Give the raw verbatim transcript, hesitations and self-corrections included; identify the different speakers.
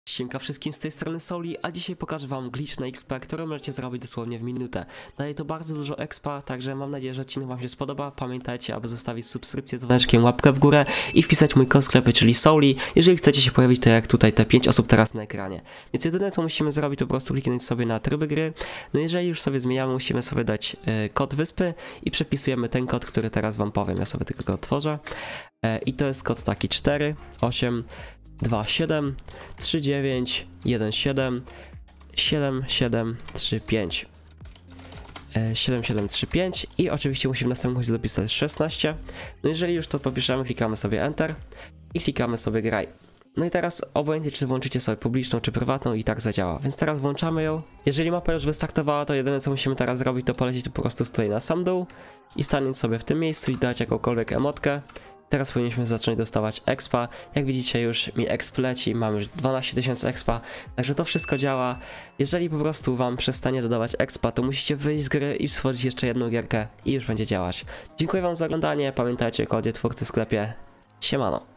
Speaker 1: Siemka wszystkim, z tej strony Soli, a dzisiaj pokażę wam glitch na X P, który możecie zrobić dosłownie w minutę. Daje to bardzo dużo expa, także mam nadzieję, że odcinek wam się spodoba. Pamiętajcie, aby zostawić subskrypcję z dzwoneczkiem, łapkę w górę i wpisać mój kod sklepy, czyli Soli, jeżeli chcecie się pojawić, to jak tutaj te pięć osób teraz na ekranie. Więc jedyne co musimy zrobić, to po prostu kliknąć sobie na tryby gry. No jeżeli już sobie zmieniamy, musimy sobie dać y, kod wyspy i przepisujemy ten kod, który teraz wam powiem. Ja sobie tylko go otworzę. Y, I to jest kod taki cztery osiem dwa siedem trzy dziewięć jeden siedem siedem siedem trzy pięć siedem siedem trzy pięć i oczywiście musimy na samym końcu dopisać szesnaście. No jeżeli już to popiszemy, klikamy sobie Enter i klikamy sobie graj. No i teraz obojętnie czy włączycie sobie publiczną czy prywatną i tak zadziała, więc teraz włączamy ją. Jeżeli mapa już wystartowała, to jedyne co musimy teraz zrobić, to polecieć po prostu tutaj na sam dół i stanąć sobie w tym miejscu i dać jakąkolwiek emotkę. Teraz powinniśmy zacząć dostawać expa. Jak widzicie, już mi exp leci, mam już dwanaście tysięcy expa, także to wszystko działa. Jeżeli po prostu wam przestanie dodawać expa, to musicie wyjść z gry i stworzyć jeszcze jedną gierkę i już będzie działać. Dziękuję wam za oglądanie, pamiętajcie o kodzie twórcy w sklepie. Siemano.